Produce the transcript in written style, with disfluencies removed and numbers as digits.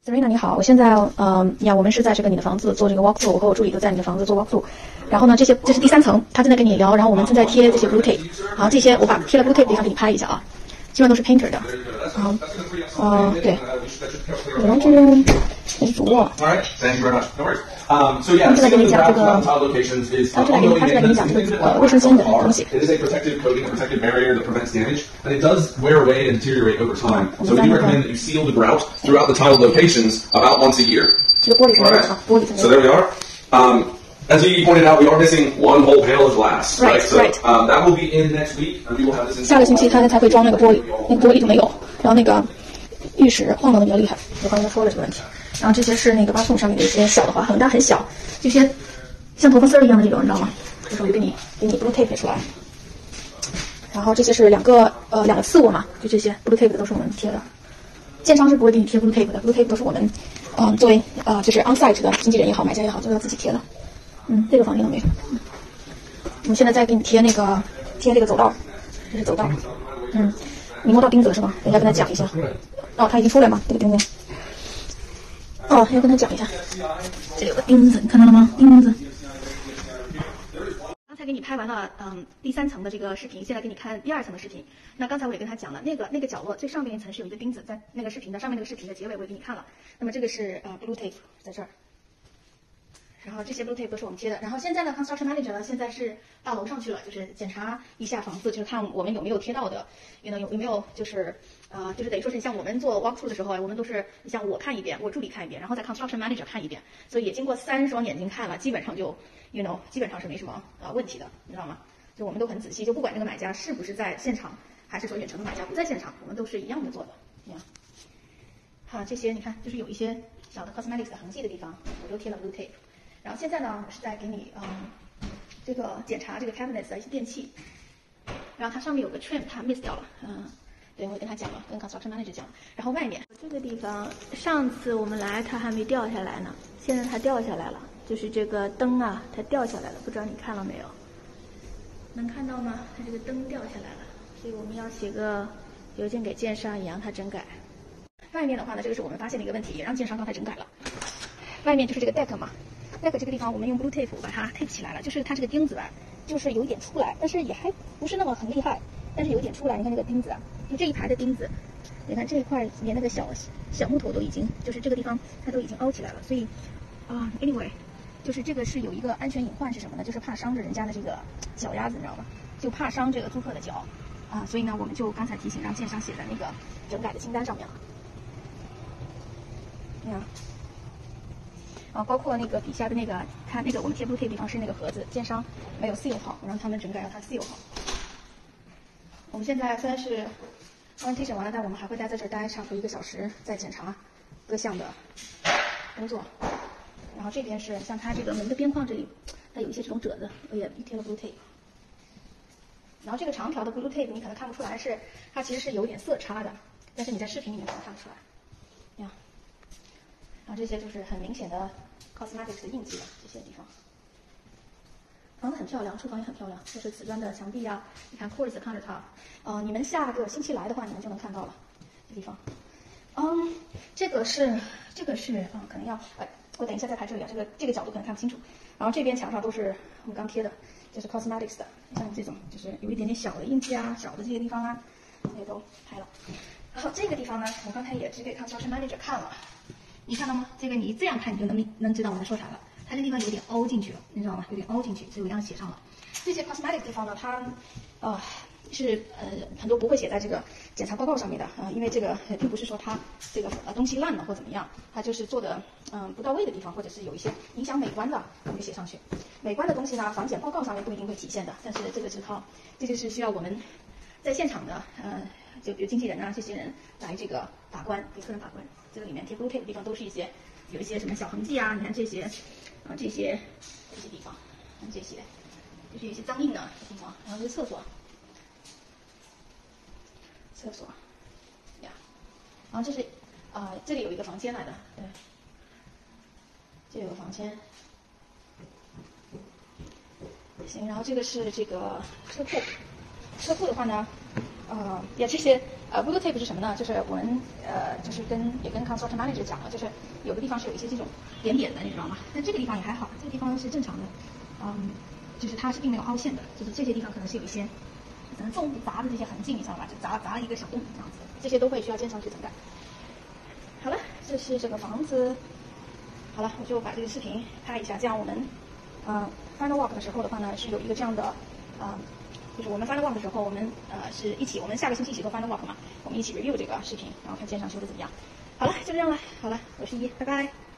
Serena 你好，我现在我们是在这个你的房子做这个 walkthrough， 我和我助理都在你的房子做 walkthrough。然后呢，这是第3层，他正在跟你聊，然后我们正在贴这些 blue tape。好，这些我把贴了 blue tape 的地方给你拍一下啊，基本都是 painter 的。对，有人这是主卧。 So yeah, 正在跟你讲这个， 他正在跟你讲这个卫生间的东西。 It is a protective coating, a protective barrier that prevents damage, and it does wear away and deteriorate over time. So we recommend that you seal the grout throughout the tiled locations about once a year. 这个玻璃层的玻璃层。 So there we are. As you pointed out, we are missing one whole panel of glass. Right. So that will be in next week, and we will have this in. 下个星期他才会装那个玻璃，那个玻璃就没有。然后那个浴室晃动的比较厉害，我刚才说了这个问题。然后这些是那个bathroom上面的一些小的划痕，但很小，这些像头发丝儿一样的这种，你知道吗？这时候就给你 blue tape 出来。然后这些是两个次卧嘛，就这些 blue tape 的都是我们贴的。建商是不会给你贴 blue tape 的 ，blue tape 都是我们作为就是 on-site 的经纪人也好，买家也好，都要自己贴的。这个房间都没有。我们现在在给你贴这个走道，这是走道。你摸到钉子了是吗？等一下跟他讲一下。哦，他已经出来吗？这个钉子。哦，要跟他讲一下。这里有个钉子，你看到了吗？钉子。刚才给你拍完了第3层的这个视频，现在给你看第2层的视频。那刚才我也跟他讲了，那个角落最上边一层是有一个钉子，在那个视频的上面那个视频的结尾我也给你看了。那么这个是blue tape 在这儿。然后这些 blue tape 都是我们贴的。然后现在呢 ，construction manager 呢现在是到楼上去了，就是检查一下房子，就是看我们有没有贴到的，有没有就是等于说是像我们做 walkthrough 的时候啊，我们都是像我看一遍，我助理看一遍，然后再 construction manager 看一遍，所以也经过3双眼睛看了，基本上就基本上是没什么问题的，你知道吗？就我们都很仔细，就不管这个买家是不是在现场，还是说远程的买家不在现场，我们都是一样的做的。好，这些你看就是有一些小的 cosmetics 的痕迹的地方，我都贴了 blue tape。然后现在呢，我是在给你这个检查这个 cabinets 的一些电器，然后它上面有个 trim 它 miss 掉了，对，我跟他讲了，跟 construction manager 讲了。然后外面这个地方，上次我们来它还没掉下来呢，现在它掉下来了，就是这个灯啊，它掉下来了，不知道你看了没有？能看到吗？它这个灯掉下来了，所以我们要写个邮件给建商，也让他整改。 外面的话呢，这个是我们发现的一个问题，也让建商刚才整改了。外面就是这个 deck 嘛。deck 这个地方我们用 blue tape 把它 tape 起来了，就是它这个钉子吧，就是有一点出来，但是也还不是那么很厉害，但是有一点出来。你看这个钉子啊，就这一排的钉子，你看这一块连那个小木头都已经，就是这个地方它都已经凹起来了。所以anyway， 就是这个是有一个安全隐患是什么呢？就是怕伤着人家的这个脚丫子，你知道吗？就怕伤这个租客的脚所以呢，我们就刚才提醒让建商写在那个整改的清单上面了。你看。包括那个底下的那个，它那个我们贴 blue tape 地方是那个盒子，建商没有 seal 好，我让他们整改让它 seal 好。我们现在虽然是 orientation 完了，但我们还会在这儿待差不多1个小时，在检查各项的工作。然后这边是像它这个门的边框这里，它有一些这种褶子，我也贴了 blue tape。然后这个长条的 blue tape 你可能看不出来，是它其实是有点色差的，但是你在视频里面可能看不出来。然后这些就是很明显的 cosmetics 的印记了，这些地方。房子很漂亮，厨房也很漂亮，就是瓷砖的墙壁啊，你看 quartz countertop。你们下个星期来的话，你们就能看到了这地方。这个是可能要我等一下再拍这里啊，这个角度可能看不清楚。然后这边墙上都是我们刚贴的，就是 cosmetics 的，像这种就是有一点点小的印记啊，小的这些地方啊，也都拍了。然后这个地方呢，我刚才也只给 construction manager 看了。你看到吗？这个你这样看你就能知道我在说啥了。它这地方有点凹进去了，你知道吗？有点凹进去，所以我这样写上了。这些 cosmetic 地方呢，它是很多不会写在这个检查报告上面的因为这个并不是说它这个东西烂了或怎么样，它就是做的不到位的地方，或者是有一些影响美观的，我们就写上去。美观的东西呢，房检报告上面不一定会体现的，但是这就是需要我们在现场的就比如经纪人啊这些人来这个把关，给客人把关。这个里面贴 blue tape 的地方都是有一些什么小痕迹啊，你看这些这些地方，这些就是有一些脏印的地方。然后这是厕所呀，然后这是这里有一个房间来的，对，这有个房间。行，然后这个是这个车库的话呢， 这些Google Tape 是什么呢？就是我们就是也跟 Construction Manager 讲了，就是有的地方是有一些这种点点的，你知道吗？但这个地方也还好，这个地方是正常的，就是它是并没有凹陷的，就是这些地方可能是有一些可能重砸的这些痕迹，你知道吧？就砸了一个小洞这样子，这些都会需要建上去整改。好了，这是这个房子。好了，我就把这个视频拍一下，这样我们final walk 的时候的话呢，是有一个这样的就是我们 final walk 的时候，我们是一起，我们下个星期一起做 final walk 嘛，我们一起 review 这个视频，然后看线上修的怎么样。好了，就这样了。好了，我是依依，拜拜。